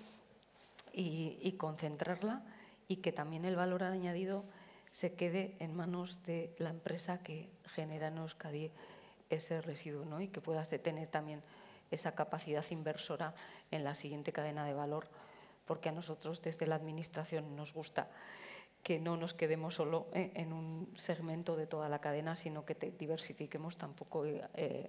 y, y concentrarla, y que también el valor añadido se quede en manos de la empresa que genera en Euskadi ese residuo, ¿no? Y que puedas tener también esa capacidad inversora en la siguiente cadena de valor, porque a nosotros desde la Administración nos gusta que no nos quedemos solo eh, en un segmento de toda la cadena, sino que te diversifiquemos tampoco eh,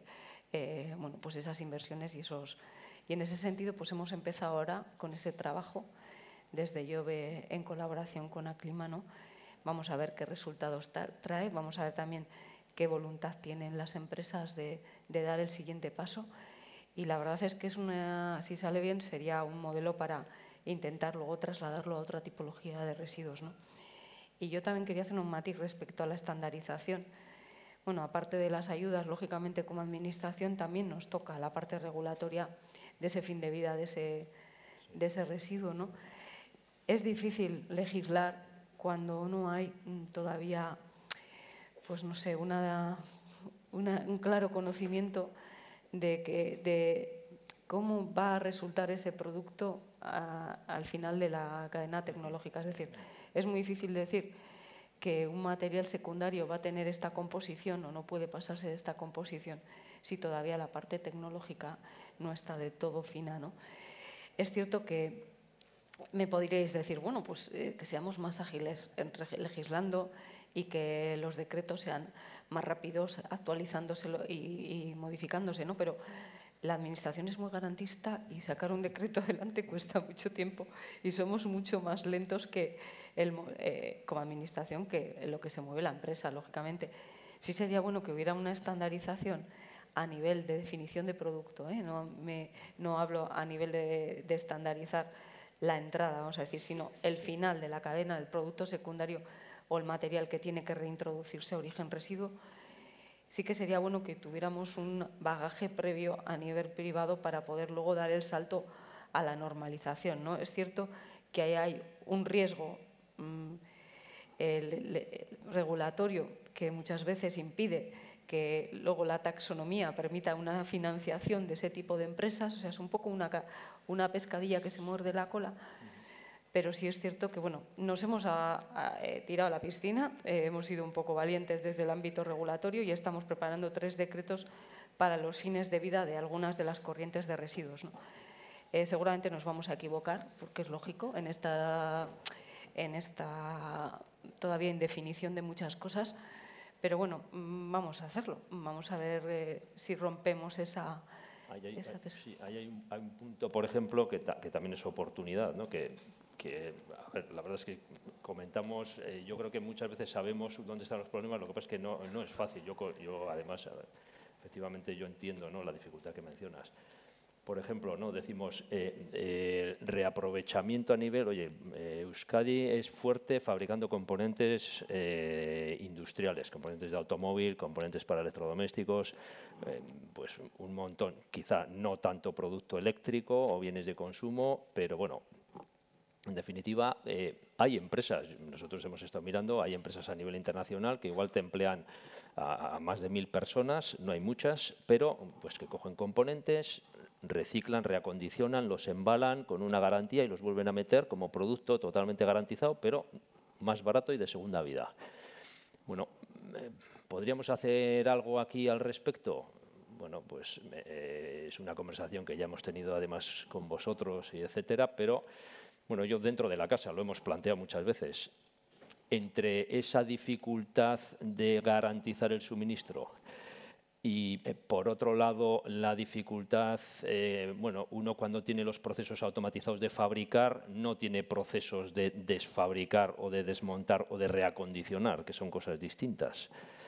eh, bueno, pues esas inversiones y esos. Y en ese sentido pues hemos empezado ahora con ese trabajo desde IOBE en colaboración con Aclima, ¿no? Vamos a ver qué resultados trae, vamos a ver también qué voluntad tienen las empresas de, de dar el siguiente paso. Y la verdad es que es una, si sale bien, sería un modelo para intentar luego trasladarlo a otra tipología de residuos, ¿no? Y yo también quería hacer un matiz respecto a la estandarización. Bueno, aparte de las ayudas, lógicamente como Administración también nos toca la parte regulatoria de ese fin de vida, de ese, de ese residuo, ¿no? Es difícil legislar cuando no hay todavía, pues no sé, una, una, un claro conocimiento de, que, de cómo va a resultar ese producto a, al final de la cadena tecnológica. Es decir, es muy difícil decir que un material secundario va a tener esta composición o no puede pasarse de esta composición si todavía la parte tecnológica no está de todo fina, ¿no? Es cierto que me podríais decir, bueno, pues eh, que seamos más ágiles legislando y que los decretos sean más rápidos actualizándose y, y modificándose, ¿no? Pero la administración es muy garantista y sacar un decreto adelante cuesta mucho tiempo y somos mucho más lentos que el, eh, como administración que en lo que se mueve la empresa, lógicamente. Sí sería bueno que hubiera una estandarización a nivel de definición de producto, ¿eh? no, me, no hablo a nivel de, de estandarizar la entrada, vamos a decir, sino el final de la cadena del producto secundario o el material que tiene que reintroducirse a origen residuo. Sí que sería bueno que tuviéramos un bagaje previo a nivel privado para poder luego dar el salto a la normalización, ¿no? Es cierto que ahí hay un riesgo mmm, el, el, el regulatorio que muchas veces impide que luego la taxonomía permita una financiación de ese tipo de empresas, o sea, es un poco una, una pescadilla que se muerde la cola. Pero sí es cierto que bueno, nos hemos a, a, eh, tirado a la piscina, eh, hemos sido un poco valientes desde el ámbito regulatorio y estamos preparando tres decretos para los fines de vida de algunas de las corrientes de residuos, ¿no? Eh, seguramente nos vamos a equivocar, porque es lógico, en esta, en esta todavía indefinición de muchas cosas, pero bueno, vamos a hacerlo, vamos a ver eh, si rompemos esa... Ahí hay, esa hay, sí, ahí hay, un, hay un punto, por ejemplo, que, ta, que también es oportunidad, ¿no? que, que a ver, la verdad es que comentamos, eh, yo creo que muchas veces sabemos dónde están los problemas, lo que pasa es que no, no es fácil. Yo, yo además, ver, efectivamente, yo entiendo, ¿no?, la dificultad que mencionas. Por ejemplo, ¿no?, decimos eh, eh, reaprovechamiento a nivel, oye, eh, Euskadi es fuerte fabricando componentes eh, industriales, componentes de automóvil, componentes para electrodomésticos, eh, pues un montón, quizá no tanto producto eléctrico o bienes de consumo, pero bueno, en definitiva, eh, hay empresas, nosotros hemos estado mirando, hay empresas a nivel internacional que igual te emplean a, a más de mil personas, no hay muchas, pero pues que cogen componentes, reciclan, reacondicionan, los embalan con una garantía y los vuelven a meter como producto totalmente garantizado, pero más barato y de segunda vida. Bueno, eh, ¿podríamos hacer algo aquí al respecto? Bueno, pues eh, es una conversación que ya hemos tenido además con vosotros y etcétera, pero bueno, yo dentro de la casa lo hemos planteado muchas veces. Entre esa dificultad de garantizar el suministro y, eh, por otro lado, la dificultad, eh, bueno, uno cuando tiene los procesos automatizados de fabricar, no tiene procesos de desfabricar o de desmontar o de reacondicionar, que son cosas distintas.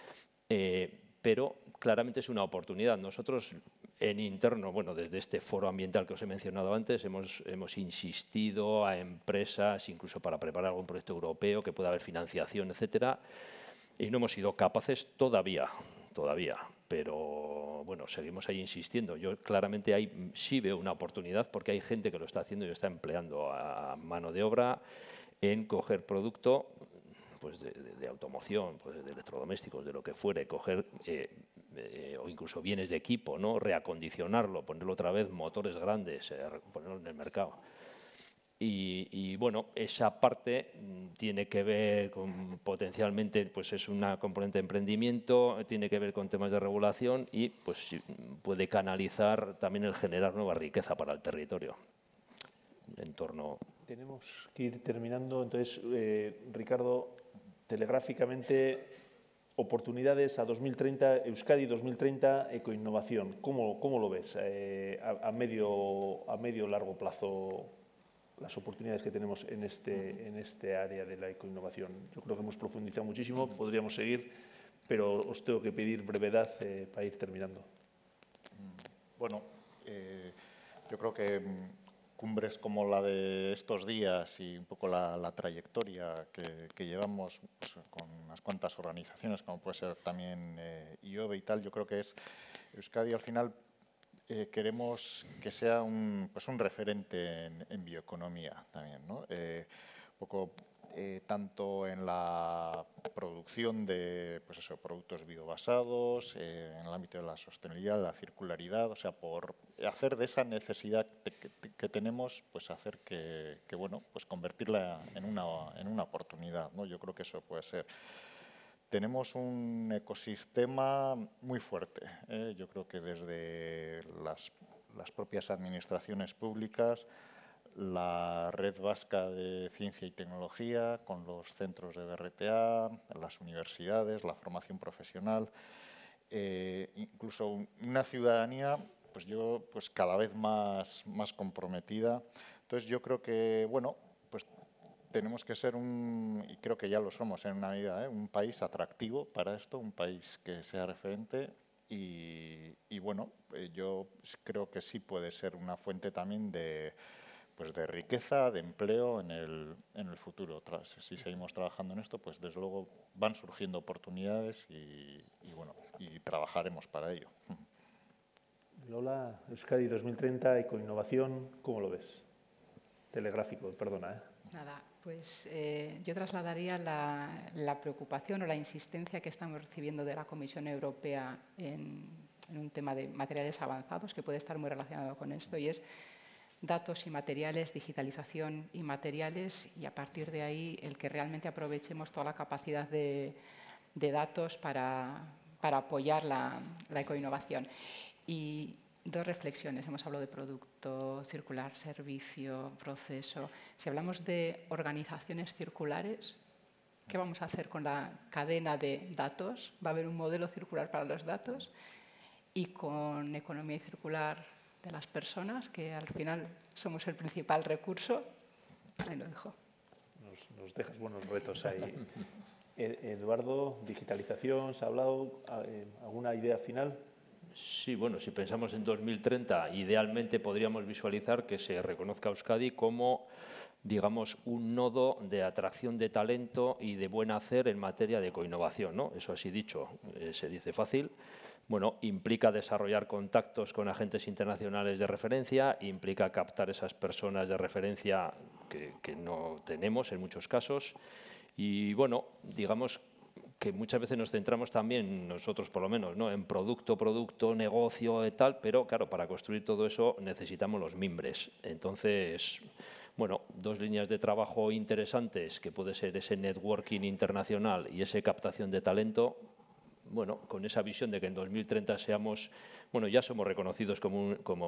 Eh, pero claramente es una oportunidad. Nosotros en interno, bueno, desde este foro ambiental que os he mencionado antes, hemos, hemos insistido a empresas, incluso para preparar algún proyecto europeo, que pueda haber financiación, etcétera, y no hemos sido capaces todavía, todavía, pero bueno, seguimos ahí insistiendo. Yo claramente ahí sí veo una oportunidad porque hay gente que lo está haciendo y está empleando a mano de obra en coger producto pues de, de, de automoción, pues de electrodomésticos, de lo que fuere, coger eh, eh, o incluso bienes de equipo, ¿no?, reacondicionarlo, ponerlo otra vez, motores grandes, eh, ponerlo en el mercado. Y, y bueno, esa parte tiene que ver con potencialmente, pues es una componente de emprendimiento, tiene que ver con temas de regulación y pues puede canalizar también el generar nueva riqueza para el territorio. En torno... Tenemos que ir terminando, entonces, eh, Ricardo, telegráficamente, oportunidades a dos mil treinta, Euskadi dos mil treinta, ecoinnovación. ¿Cómo, cómo lo ves eh, a, a medio a medio largo plazo las oportunidades que tenemos en este, en este área de la ecoinnovación? Yo creo que hemos profundizado muchísimo, podríamos seguir, pero os tengo que pedir brevedad eh, para ir terminando. Bueno, eh, yo creo que cumbres como la de estos días y un poco la, la trayectoria que, que llevamos pues, con unas cuantas organizaciones, como puede ser también eh, I O B E y tal, yo creo que es Euskadi al final eh, queremos que sea un, pues un referente en, en bioeconomía también, ¿no? Eh, un poco eh, tanto en la producción de pues eso, productos biobasados, eh, en el ámbito de la sostenibilidad, la circularidad, o sea, por hacer de esa necesidad que, que tenemos, pues hacer que, que bueno, pues convertirla en una, en una oportunidad, ¿no? Yo creo que eso puede ser. Tenemos un ecosistema muy fuerte, ¿eh? Yo creo que desde las, las propias administraciones públicas, la Red Vasca de Ciencia y Tecnología, con los centros de B R T A, las universidades, la formación profesional, eh, incluso una ciudadanía, pues yo, pues cada vez más, más comprometida. Entonces yo creo que, bueno, pues tenemos que ser un, y creo que ya lo somos en una medida, ¿eh? un país atractivo para esto, un país que sea referente y, y bueno, eh, yo creo que sí puede ser una fuente también de pues de riqueza, de empleo en el, en el futuro. Tras, si seguimos trabajando en esto, pues desde luego van surgiendo oportunidades y, y, bueno, y trabajaremos para ello. Lola, Euskadi dos mil treinta, ecoinnovación, ¿cómo lo ves? Telegráfico, perdona. ¿eh? Nada, pues eh, yo trasladaría la, la preocupación o la insistencia que estamos recibiendo de la Comisión Europea en, en un tema de materiales avanzados, que puede estar muy relacionado con esto, y es datos y materiales, digitalización y materiales, y a partir de ahí el que realmente aprovechemos toda la capacidad de, de datos para, para apoyar la, la ecoinnovación. Y dos reflexiones. Hemos hablado de producto circular, servicio, proceso. Si hablamos de organizaciones circulares, ¿qué vamos a hacer con la cadena de datos? ¿Va a haber un modelo circular para los datos? Y con economía circular de las personas, que al final somos el principal recurso. Ahí lo dejo. Nos, nos dejas buenos retos ahí. Eduardo, digitalización, ¿se ha hablado? ¿Alguna idea final? Sí, bueno, si pensamos en dos mil treinta, idealmente podríamos visualizar que se reconozca a Euskadi como, digamos, un nodo de atracción de talento y de buen hacer en materia de ecoinnovación, ¿no? Eso así dicho, eh, se dice fácil. Bueno, implica desarrollar contactos con agentes internacionales de referencia, implica captar esas personas de referencia que, que no tenemos en muchos casos. Y bueno, digamos que muchas veces nos centramos también, nosotros por lo menos, ¿no?, en producto, producto, negocio y tal, pero claro, para construir todo eso necesitamos los mimbres. Entonces, bueno, dos líneas de trabajo interesantes, que puede ser ese networking internacional y esa captación de talento. Bueno, con esa visión de que en dos mil treinta seamos, bueno, ya somos reconocidos como un, como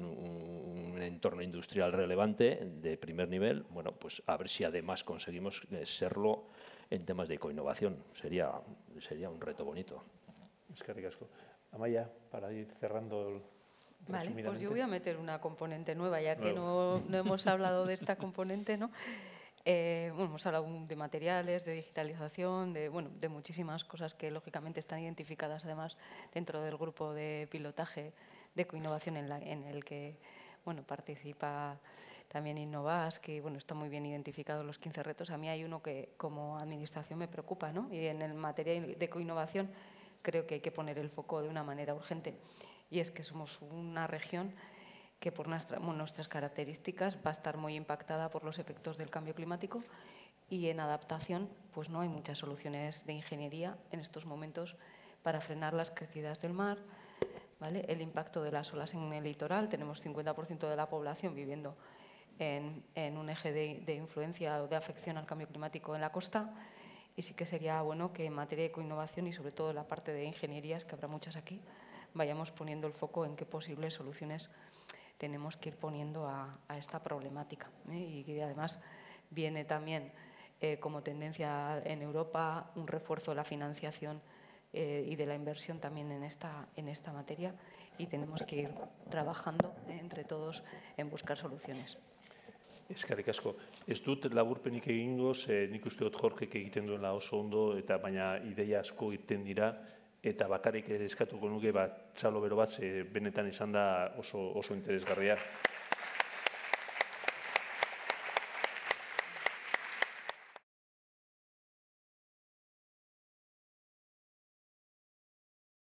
un, un entorno industrial relevante de primer nivel, bueno, pues a ver si además conseguimos serlo en temas de ecoinnovación. Sería, sería un reto bonito. Es que ricasco. Amaya, para ir cerrando el... Vale, pues yo voy a meter una componente nueva, ya que no, no hemos hablado de esta componente, ¿no? Eh, bueno, hemos hablado de materiales, de digitalización, de, bueno, de muchísimas cosas que lógicamente están identificadas además dentro del grupo de pilotaje de ecoinnovación en, la, en el que bueno, participa también Innovas, que bueno, está muy bien identificados los quince retos. A mí hay uno que como administración me preocupa, ¿no? Y en el materia de ecoinnovación creo que hay que poner el foco de una manera urgente, y es que somos una región que por nuestra, bueno, nuestras características va a estar muy impactada por los efectos del cambio climático, y en adaptación pues no hay muchas soluciones de ingeniería en estos momentos para frenar las crecidas del mar, ¿vale? El impacto de las olas en el litoral. Tenemos cincuenta por ciento de la población viviendo en, en un eje de, de influencia o de afección al cambio climático en la costa, y sí que sería bueno que en materia de ecoinnovación y sobre todo en la parte de ingenierías, que habrá muchas aquí, vayamos poniendo el foco en qué posibles soluciones tenemos que ir poniendo a, a esta problemática, ¿eh? Y que además viene también eh, como tendencia en Europa un refuerzo de la financiación eh, y de la inversión también en esta, en esta materia, y tenemos que ir trabajando eh, entre todos en buscar soluciones. Eskerrik asko. Ez dut laburpenik egingo, ze nik uste dut Jorgek egiten duela oso ondo, eta baina ideia asko irten dira, eta bakarrik eskatuko nuke bat txalo bero bat, ze benetan izan da oso, oso interesgarria.